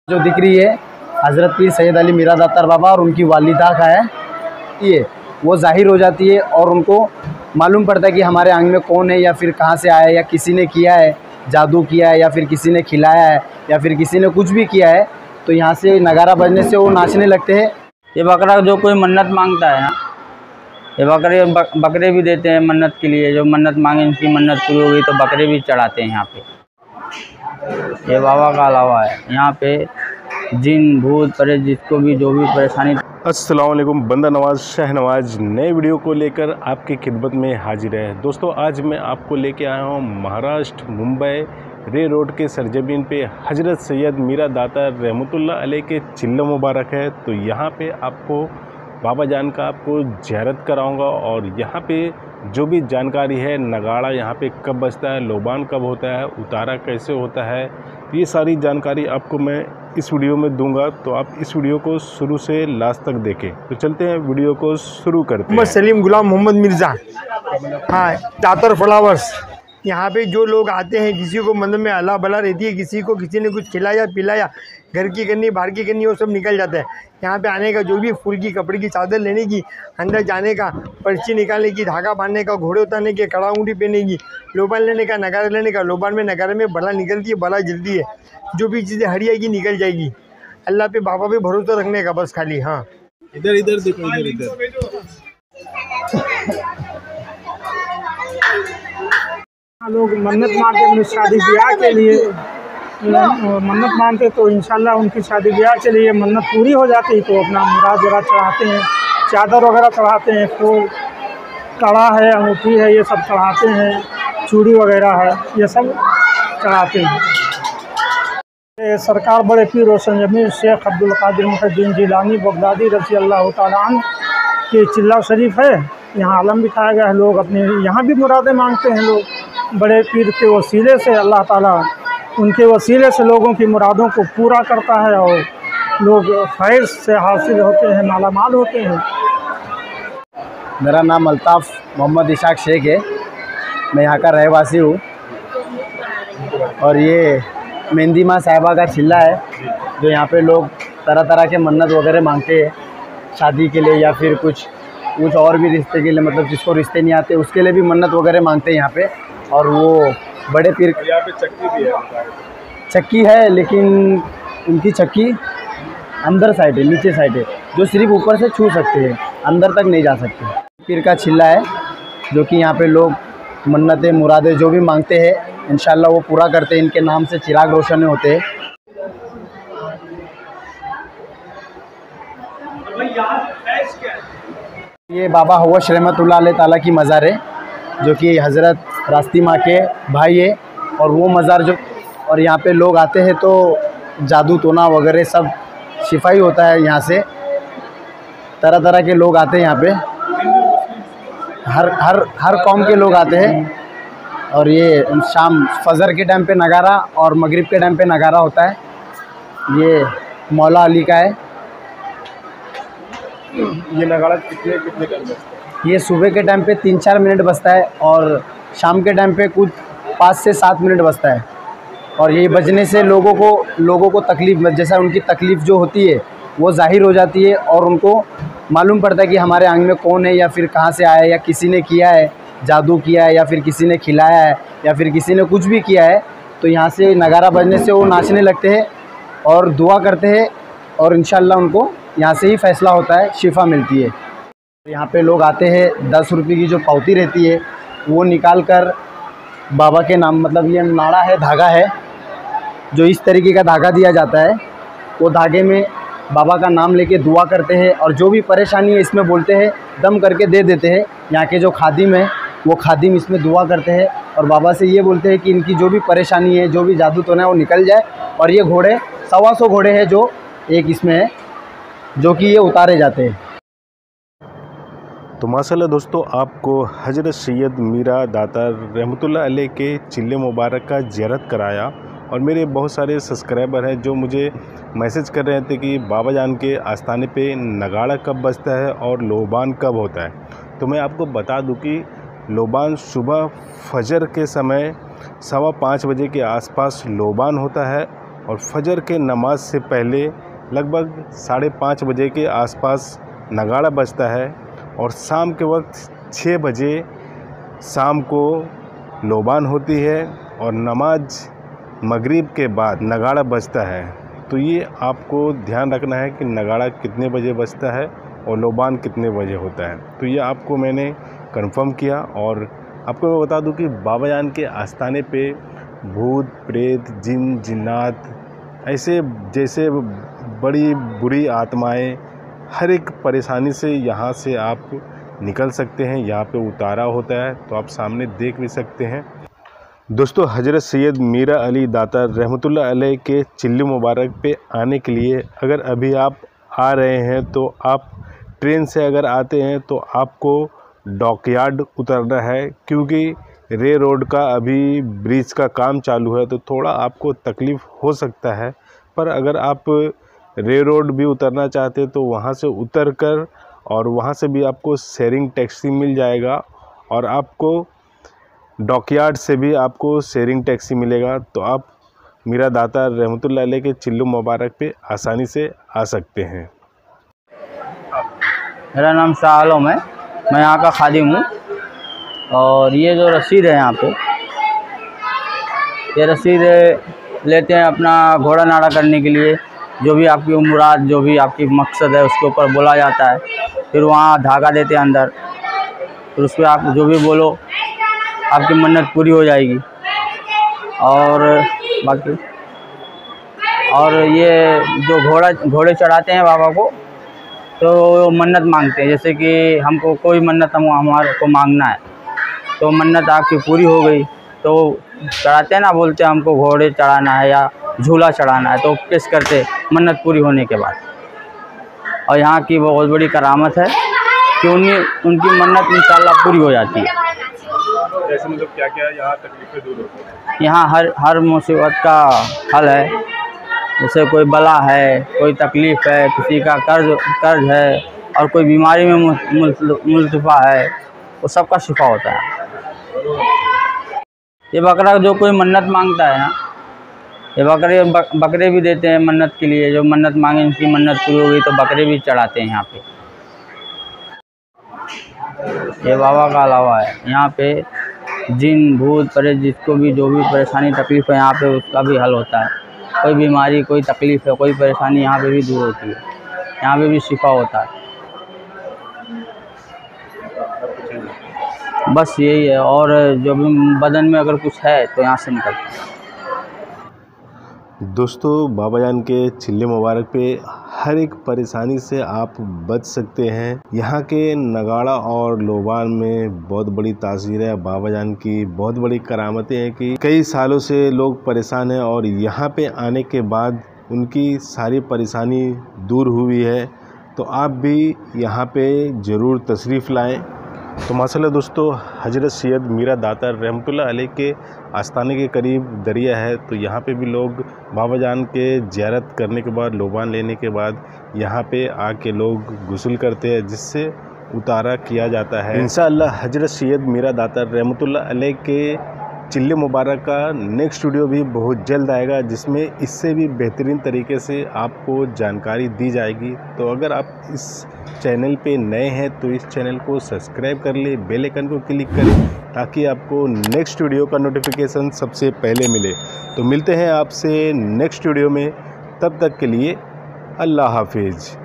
जो दिख रही है हज़रत पीर सैयद अली मीरा दातार बाबा और उनकी वालिदा का है, ये वो ज़ाहिर हो जाती है और उनको मालूम पड़ता है कि हमारे आंग में कौन है या फिर कहाँ से आया है या किसी ने किया है, जादू किया है या फिर किसी ने खिलाया है या फिर किसी ने कुछ भी किया है। तो यहाँ से नगारा बजने से वो नाचने लगते हैं। ये बकरा जो कोई मन्नत मांगता है ना, ये बकरे भी देते हैं मन्नत के लिए। जो मन्नत मांगे उनकी मन्नत पूरी हो गई तो बकरे भी चढ़ाते हैं यहाँ पे। ये बाबा का अलावा है यहाँ पे जिन भूत प्रेत जिसको भी जो भी परेशानी। अस्सलाम वालेकुम, बंदा नवाज शहनवाज नए वीडियो को लेकर आपकी खिदमत में हाजिर है। दोस्तों आज मैं आपको लेके आया हूँ महाराष्ट्र मुंबई रे रोड के सरजमीन पे हज़रत सैयद मीरा दातार रहमतुल्लाह अलैह के चिल्ला मुबारक है। तो यहाँ पे आपको बाबा जान का आपको ज़ियारत कराऊंगा और यहाँ पे जो भी जानकारी है, नगाड़ा यहाँ पे कब बजता है, लोबान कब होता है, उतारा कैसे होता है, ये सारी जानकारी आपको मैं इस वीडियो में दूंगा। तो आप इस वीडियो को शुरू से लास्ट तक देखें। तो चलते हैं वीडियो को शुरू करते हैं। सलीम गुलाम मोहम्मद मिर्ज़ा, हाँ, दातार फ्लावर्स। यहाँ पे जो लोग आते हैं, किसी को मन में अल्लाह भला रहती है, किसी को किसी ने कुछ खिलाया पिलाया, घर की करनी बाहर की करनी, वो सब निकल जाता है। यहाँ पे आने का, जो भी फूल की कपड़े की चादर लेने की, अंदर जाने का, पर्ची निकालने की, धागा बांधने का, घोड़े उतारने के, कड़ा ऊँटी पहनने की, लोबान लेने का, नगारा लेने का। लोबान में नगारे में बला निकलती है, बला जल्दी है, जो भी चीज़ें हरियाएगी निकल जाएगी। अल्लाह पे बाबा पे भरोसा रखने का बस खाली। हाँ, इधर इधर देखो, इधर लोग मन्नत मांगते हैं शादी ब्याह के लिए, मन्नत मांगते तो इंशाल्लाह उनकी शादी ब्याह के लिए मन्नत पूरी हो जाती है। तो अपना मुराद वगैरह चढ़ाते हैं, चादर वगैरह चढ़ाते हैं, फूल कड़ा है, अंगूठी है, ये सब चढ़ाते हैं, चूड़ी वगैरह है, ये सब चढ़ाते हैं। सरकार बड़े पीर और संजमी Sheikh Abdul Qadir Muhiyuddin Jilani Baghdadi रज़ी अल्लाह तआला अन्हु के चिल्ला शरीफ है। यहाँ आलम बिठाया गया है। लोग अपने यहाँ भी मुरादें मांगते हैं। लोग बड़े पीर के वसीले से अल्लाह ताला उनके वसीले से लोगों की मुरादों को पूरा करता है और लोग फैज़ से हासिल होते हैं, मालामाल होते हैं। मेरा नाम अल्ताफ़ मोहम्मद इशाक शेख है, मैं यहाँ का रहवासी हूँ। और ये मेहंदी माँ साहिबा का चिल्ला है, जो यहाँ पे लोग तरह तरह के मन्नत वगैरह मांगते हैं, शादी के लिए या फिर कुछ और भी रिश्ते के लिए, मतलब जिसको रिश्ते नहीं आते उसके लिए भी मन्नत वगैरह मांगते हैं यहाँ पे। और वो बड़े पीर, यहाँ पे चक्की भी है, चक्की है लेकिन उनकी चक्की अंदर साइड है, नीचे साइड है, जो सिर्फ ऊपर से छू सकते हैं, अंदर तक नहीं जा सकते। पीर का चिल्ला है जो कि यहाँ पे लोग मन्नतें मुरादें जो भी मांगते हैं इंशाल्लाह वो पूरा करते हैं। इनके नाम से चिराग रोशन होते हैं। ये बाबा हवश रहमतुल्लाह अलैह ताला की मज़ार है, जो कि हज़रत रास्ती माँ के भाई है। और वो मज़ार जो, और यहाँ पे लोग आते हैं तो जादू टोना वगैरह सब शिफाई होता है। यहाँ से तरह तरह के लोग आते हैं यहाँ पे, हर कौम के लोग आते हैं। और ये शाम फजर के टाइम पे नगारा और मगरिब के टाइम पे नगारा होता है। ये मौला अली का है। ये नगाड़ा कितने टाइम बजता है? ये सुबह के टाइम पे 3-4 मिनट बजता है और शाम के टाइम पे कुछ 5 से 7 मिनट बजता है। और ये बजने से लोगों को तकलीफ़, जैसा उनकी तकलीफ़ जो होती है वो ज़ाहिर हो जाती है और उनको मालूम पड़ता है कि हमारे आंग में कौन है या फिर कहाँ से आया है या किसी ने किया है, जादू किया है या फिर किसी ने खिलाया है या फिर किसी ने कुछ भी किया है। तो यहाँ से नगारा बजने से वो नाचने लगते हैं और दुआ करते हैं और इंशाल्लाह उनको यहाँ से ही फ़ैसला होता है, शिफा मिलती है। यहाँ पे लोग आते हैं, 10 रुपये की जो पावती रहती है वो निकाल कर बाबा के नाम, मतलब ये नाड़ा है, धागा है, जो इस तरीके का धागा दिया जाता है। वो धागे में बाबा का नाम लेके दुआ करते हैं और जो भी परेशानी है इसमें बोलते हैं, दम करके दे देते हैं। यहाँ के जो खादिम है वो खादिम इसमें दुआ करते हैं और बाबा से ये बोलते हैं कि इनकी जो भी परेशानी है, जो भी जादू टोना है वो निकल जाए। और ये घोड़े 125 घोड़े हैं जो एक इसमें है, जो कि ये उतारे जाते हैं। तो माशाल्लाह दोस्तों, आपको हज़रत सैयद मीरा दातार रहमतुल्लाह अलैह के चिल्ले मुबारक का ज़ियारत कराया। और मेरे बहुत सारे सब्सक्राइबर हैं जो मुझे मैसेज कर रहे थे कि बाबा जान के आस्थाने पे नगाड़ा कब बजता है और लोबान कब होता है। तो मैं आपको बता दूं कि लोबान सुबह फजर के समय 5:15 बजे के आसपास लोबान होता है और फजर के नमाज से पहले लगभग 5:30 बजे के आसपास नगाड़ा बजता है और शाम के वक्त 6 बजे शाम को लोबान होती है और नमाज मगरिब के बाद नगाड़ा बजता है। तो ये आपको ध्यान रखना है कि नगाड़ा कितने बजे बजता है और लोबान कितने बजे होता है। तो ये आपको मैंने कंफर्म किया। और आपको मैं बता दूं कि बाबा जान के आस्थाने पे भूत प्रेत जिन जिन्नात ऐसे जैसे बड़ी बुरी आत्माएं हर एक परेशानी से यहाँ से आप निकल सकते हैं। यहाँ पे उतारा होता है तो आप सामने देख भी सकते हैं। दोस्तों, हज़रत सैयद मीरा अली दाता रहमतुल्लाह अलैह के चिल्ली मुबारक पे आने के लिए अगर अभी आप आ रहे हैं तो आप ट्रेन से अगर आते हैं तो आपको डॉकयार्ड उतरना है, क्योंकि रे रोड का अभी ब्रिज का काम चालू है तो थोड़ा आपको तकलीफ़ हो सकता है। पर अगर आप रे रोड भी उतरना चाहते हैं तो वहाँ से उतर कर और वहाँ से भी आपको शेयरिंग टैक्सी मिल जाएगा और आपको डॉकयार्ड से भी आपको शेयरिंग टैक्सी मिलेगा। तो आप मीरा दाता रहमतुल्लाह अलैह के चिल्लू मुबारक पे आसानी से आ सकते हैं। मेरा नाम शाह आलम है, मैं यहाँ का खादिम हूँ। और ये जो रसीद है यहाँ पे, ये रसीद लेते हैं अपना घोड़ा नाड़ा करने के लिए। जो भी आपकी मुराद, जो भी आपकी मकसद है उसके ऊपर बोला जाता है। फिर वहाँ धागा देते हैं अंदर, फिर उस पर आप जो भी बोलो आपकी मन्नत पूरी हो जाएगी। और बाकी और ये जो घोड़े चढ़ाते हैं बाबा को तो मन्नत मांगते हैं। जैसे कि हमको कोई मन्नत हमारे को मांगना है तो मन्नत आपकी पूरी हो गई तो चढ़ाते हैं ना, बोलते हैं हमको घोड़े चढ़ाना है या झूला चढ़ाना है तो पेश करते मन्नत पूरी होने के बाद। और यहाँ की बहुत बड़ी करामत है कि उनकी मन्नत इंशाल्लाह पूरी हो जाती है। जैसे मतलब क्या क्या यहाँ तकलीफें दूर होती हैं? यहाँ हर मुसीबत का हल है। जैसे कोई बला है, कोई तकलीफ़ है, किसी का कर्ज है और कोई बीमारी में मुल्तफा है, वो सबका शिफा होता है। ये बकरा जो कोई मन्नत मांगता है ना, ये बकरे भी देते हैं मन्नत के लिए। जो मन्नत मांगे उनकी मन्नत पूरी हो गई तो बकरे भी चढ़ाते हैं यहाँ पे। ये बाबा का अलावा है, यहाँ पे जिन भूत प्रेत जिसको भी जो भी परेशानी तकलीफ़ है यहाँ पे उसका भी हल होता है। कोई बीमारी, कोई तकलीफ़ है, कोई परेशानी यहाँ पे भी दूर होती है। यहाँ पे भी शिफा होता है। बस यही है। और जो भी बदन में अगर कुछ है तो यहाँ से निकलता है। दोस्तों, बाबा जान के चिल्ले मुबारक पे हर एक परेशानी से आप बच सकते हैं। यहाँ के नगाड़ा और लोबान में बहुत बड़ी तासीर है। बाबा जान की बहुत बड़ी करामतें हैं कि कई सालों से लोग परेशान हैं और यहाँ पे आने के बाद उनकी सारी परेशानी दूर हुई है। तो आप भी यहाँ पे ज़रूर तशरीफ़ लाएं। तो माशाल्लाह दोस्तों, हज़रत सैयद मीरा दाता रहमतुल्लाह अलैह के आस्थाने के करीब दरिया है। तो यहाँ पे भी लोग बाबा जान के ज़ियारत करने के बाद, लोबान लेने के बाद यहाँ पे आके लोग गुस्ल करते हैं, जिससे उतारा किया जाता है। इंशाअल्लाह हज़रत सैयद मीरा दाता रहमतुल्लाह अलैह के चिल्ले मुबारक का नेक्स्ट वीडियो भी बहुत जल्द आएगा, जिसमें इससे भी बेहतरीन तरीके से आपको जानकारी दी जाएगी। तो अगर आप इस चैनल पे नए हैं तो इस चैनल को सब्सक्राइब कर ले, बेल आइकन को क्लिक करें ताकि आपको नेक्स्ट वीडियो का नोटिफिकेशन सबसे पहले मिले। तो मिलते हैं आपसे नेक्स्ट वीडियो में, तब तक के लिए अल्लाह हाफिज़।